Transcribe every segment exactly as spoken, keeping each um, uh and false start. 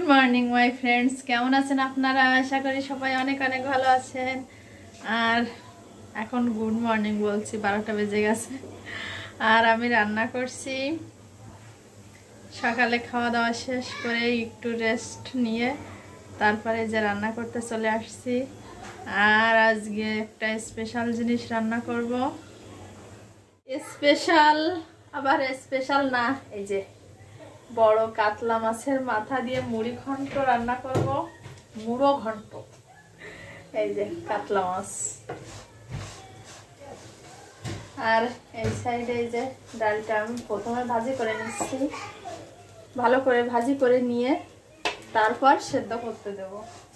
Morning my friends, কেমন আছেন আপনারা? আশা করি সবাই অনেক অনেক ভালো আছেন। আর এখন গুড মর্নিং বলছি, বারোটা বেজে গেছে। আর আমি রান্না করছি। সকালে খাওয়া দাওয়া শেষ করে একটু রেস্ট নিয়ে তারপরে যে রান্না করতে চলে আসছি। আর আজকে একটা স্পেশাল জিনিস রান্না করব। স্পেশাল আবার স্পেশাল না, এই যে বড় কাতলা মাছের মাথা দিয়ে মুড়ি ঘন্ট রান্না করব। মুড়ো ঘন্ট। এই যে কাতলা মাছ, আর এই সাইডে এই যে ডালটা আমি প্রথমে ভাজি করে নিচ্ছি। ভালো করে ভাজি করে নিয়ে তারপর সেদ্ধ করতে দেব।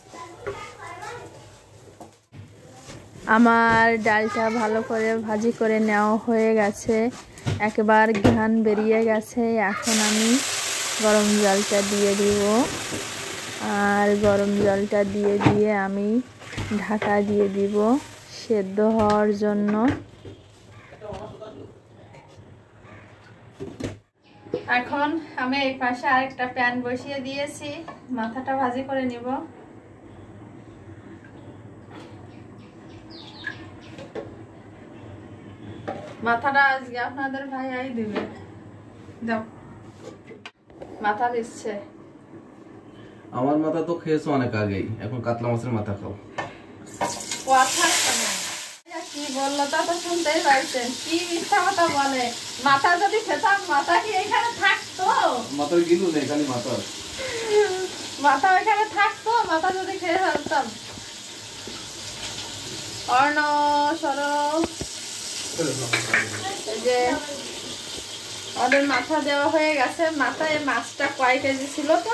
আমার ডালটা ভালো করে ভাজি করে নেওয়া হয়ে গেছে, একবার ঘ্রাণ বেরিয়ে গেছে। এখন আমি গরম জলটা দিয়ে দিব, আর গরম জলটা দিয়ে দিয়ে আমি ঢাকা দিয়ে দিব সেদ্ধ হওয়ার জন্য। এখন আমি এই পাশে আরেকটা প্যান বসিয়ে দিয়েছি, মাথাটা ভাজি করে নিব। মাথাটা আজকে আপনাদের ভাইয়াই দিবে। দাও, মাথা দিচ্ছে। আমার মাথা তো খেয়েছো অনেক আগেই, এখন কাতলা মাছের মাথা খাও। কি বললো তা তো শুনতেই পারছেন, কি মিথ্যা কথা বলে। মাথা যদি খেতাম, মাথা কি এখানে থাকতো? মাথার গিলু নেই, খালি মাথা। মাথা এখানে থাকতো? মাথা যদি খেয়ে ফেলতাম। অর্ণ সরো, যে ওদের মাথা দেওয়া হয়ে গেছে। মাথায় মাছটা কয় কেজি ছিল? তো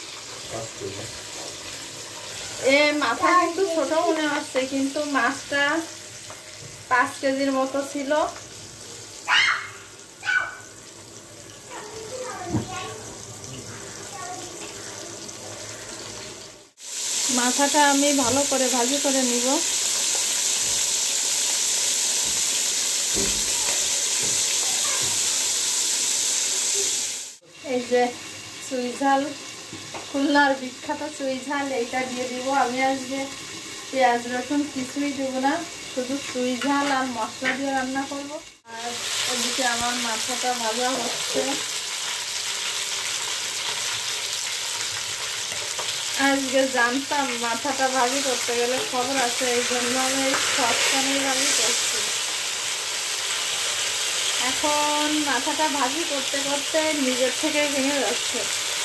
এ মাথা কিন্তু ছোট মনে হচ্ছে, কিন্তু মাছটা পাঁচ কেজির মতো ছিল। মাথাটা আমি ভালো করে ভাজি করে নিব। এই যে চুই ঝাল, খুলনার বিখ্যাত চুই ঝাল, এইটা দিয়ে দিব। আমি আজকে পেঁয়াজ রসুন কিছুই দেবো না, শুধু চুই ঝাল আর মশলা দিয়ে রান্না করব। আর ওদিকে আমার মাথাটা ভাজা হচ্ছে। আজকে জানতাম মাথাটা ভাজি করতে গেলে খবর আছে, এই জন্য আমি এই সসপ্যানেই ভাজি করছি। এখন মাথাটা ভাজি করতে করতে নিজের থেকে ভেঙে যাচ্ছে।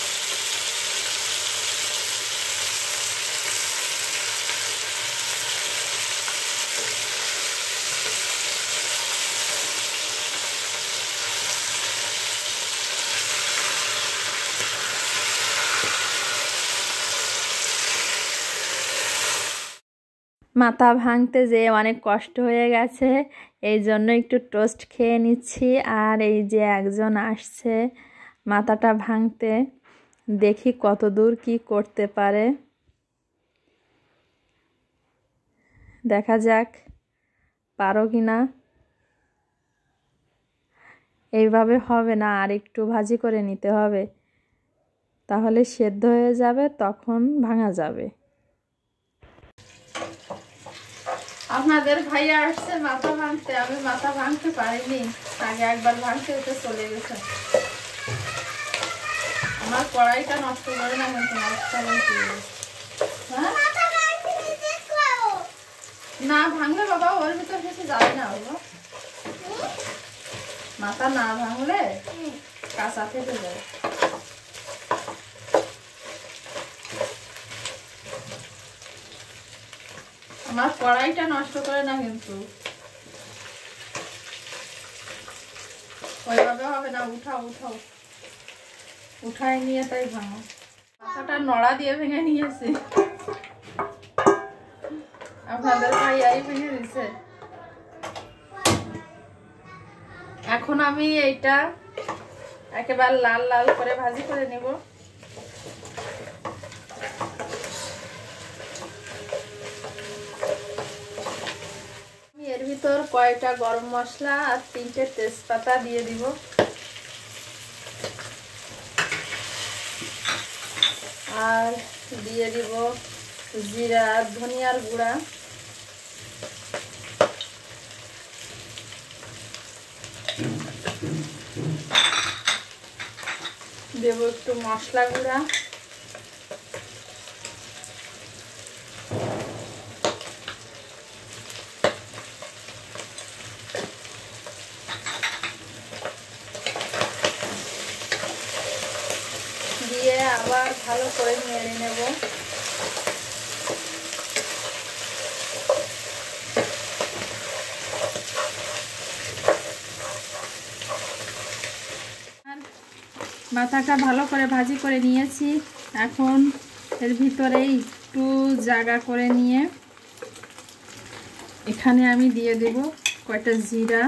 মাথা ভাঙতে যে অনেক কষ্ট হয়ে গেছে, এই জন্য একটু টোস্ট খেয়ে নিচ্ছি। আর এই যে একজন আসছে মাথাটা ভাঙতে, দেখি কত দূর কি করতে পারে, দেখা যাক পারো কি না। এইভাবে হবে না, আর একটু ভাজি করে নিতে হবে, তাহলে সেদ্ধ হয়ে যাবে, তখন ভাঙা যাবে। আপনাদের ভাইয়া আসছে মাথা ভাঙতে, আমি মাথা ভাঙতে পারিনি। আগে একবার ভাঙতে হতে চলে গেছে। আমার কড়াইটা নষ্ট করে না, কিন্তু না ভাঙলে বাবা ওর ভিতর কিছু যাবে না। ওগুলো মাথা না ভাঙলে কাঁচা থেকে যাবে। আমার কড়াইটা নষ্ট করে না, কিন্তু ওইভাবে হবে না। উঠাও উঠাও, উঠায় নিয়ে তাই ভাঙো। মাথাটা নড়া দিয়ে ভেঙে নিয়েছি, আপনাদের ভাইয়াই ভেঙে দিছে। এখন আমি এইটা একেবারে লাল লাল করে ভাজি করে নেব। এর ভিতর কয়টা গরম মশলা আর তিনটে তেজপাতা দিয়ে দিব। আর দিয়ে দিব জিরা ধনিয়ার গুঁড়া, দেব একটু মশলা গুঁড়া, দিয়ে আবার ভালো করে নেড়ে নেব। মাথাটা ভালো করে ভাজি করে নিয়েছি। এখন এর ভিতরে একটু জায়গা করে নিয়ে এখানে আমি দিয়ে দেব কয়টা জিরা,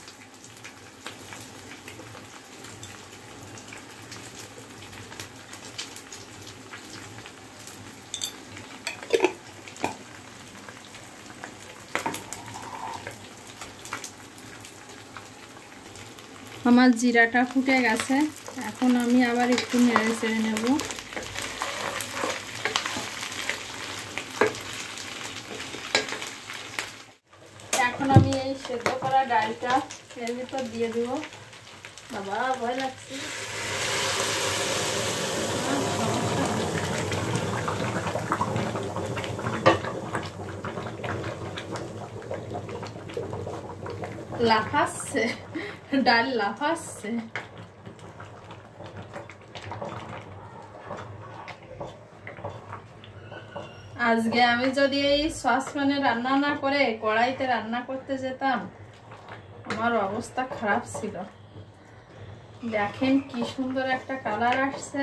আমার জিরাটা ফুটে গেছে। এখন আমি আবার একটু নেড়ে চেড়ে নেব। এখন আমি এই সেদ্ধ করা ডালটা এর ভিতর দিয়ে দেব। বাবা ভয় লাগছে। লাফাচ্ছে, ডাল লাফাচ্ছে। আজকে আমি যদি এই সসপ্যানে রান্না না করে কড়াইতে রান্না করতে যেতাম, আমার অবস্থা খারাপ ছিল। দেখেন কি সুন্দর একটা কালার আসছে।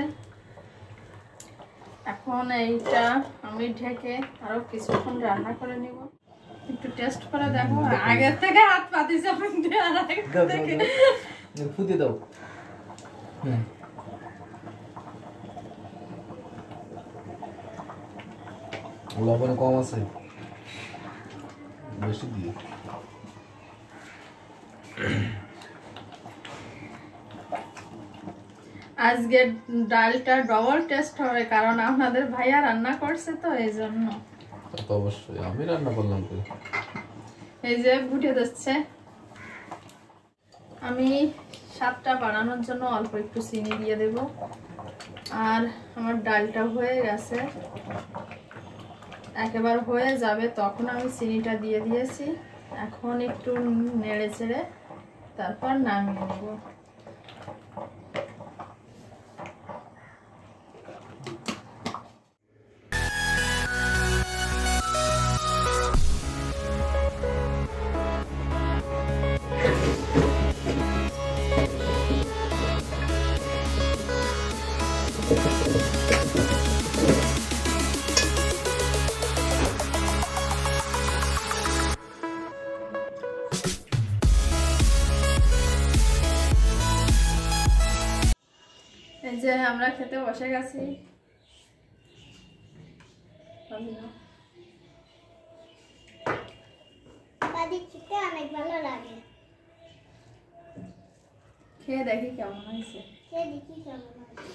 এখন এইটা আমি ঢেকে আরো কিছুক্ষণ রান্না করে নিব। একটু টেস্ট করে দেখো। আগে থেকে হাত পাতি চাপন দিয়ে আর আগে থেকে ফুটে দাও। হ্যাঁ লবণ কম আছে, বেশি দিয়ে। আজকে ডালটা ডবল টেস্ট হবে, কারণ আপনাদের ভাইয়া রান্না করছে তো এই জন্য। তো অবশ্যই আমি রান্না করলাম তো। এই যে ফুটে যাচ্ছে। আমি স্বাদটা বাড়ানোর জন্য অল্প একটু চিনি দিয়ে দেব। আর আমার ডালটা হয়ে গেছে, একেবারে হয়ে যাবে তখন আমি চিনিটা দিয়ে দিয়েছি। এখন একটু নেড়ে চেড়ে তারপর নামিয়ে নেব। এই যে আমরা খেতে বসে গেছি। খেতে অনেক ভালো লাগে। খেয়ে দেখি কেমন হয়েছে। খেয়ে দেখি কেমন হয়েছে।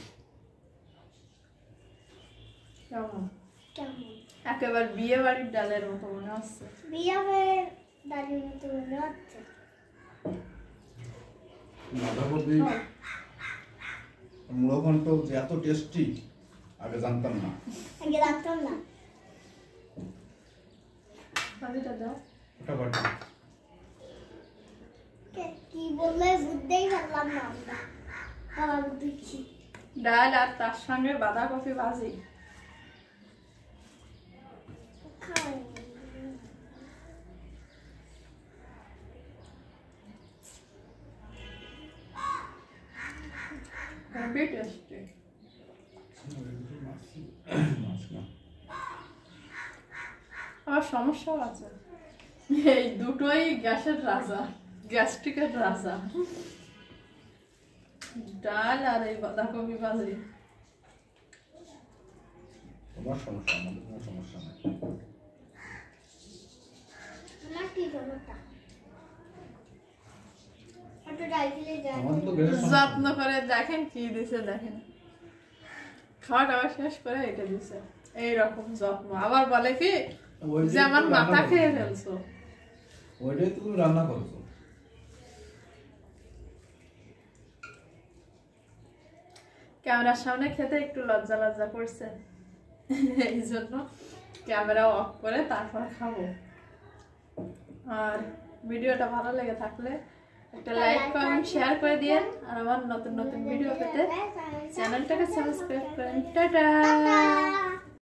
কেমন? কেমন? একেবারে বিয়ে বাড়ির ডালের মতো মনে হচ্ছে। বিয়ে বাড়ির ডালের মতো মনে হচ্ছে। বাঁধাকপি মুড়োঘণ্ট যে এত টেস্টি আগে জানতাম না। আগে জানতাম না। বাড়িটা দাও। ওটা বাটি। কি বললে বুঝতেই পারলাম না আমরা। আবার বুঝছি। ডাল আর তার সঙ্গে বাঁধাকপি ভাজি। Heavy tasty. আমার সমস্যাও আছে, এই দুটোই গ্যাসের রাজা, গ্যাস্ট্রিকের রাজা। ডাল আর এই বাঁধাকপি ভাজি। তোমার সমস্যা, আমাদের কোনো সমস্যা নেই। আমার কি সমস্যা? ওটা ডাল খেলে যায়। আমাদের তো গ্যাসের সমস্যা যত্ন করে দেখেন কি দিছে দেখেন। খাওয়া দাওয়া শেষ করে এটা দিছে এইরকম যত্ন। আবার বলে কি ওইটাই যে আমার তো মাথা রান্না খেয়ে করছো। ফেলছো। ওইটাই তো তুমি রান্না করছো। ক্যামেরার সামনে খেতে একটু লজ্জা লজ্জা করছে, এই জন্য ক্যামেরা অফ করে তারপর খাবো। আর ভিডিওটা ভালো লেগে থাকলে একটা লাইক কমেন্ট শেয়ার করে দিয়েন, আর আমার নতুন নতুন ভিডিও পেতে চ্যানেলটাকে সাবস্ক্রাইব করেন। টাটা।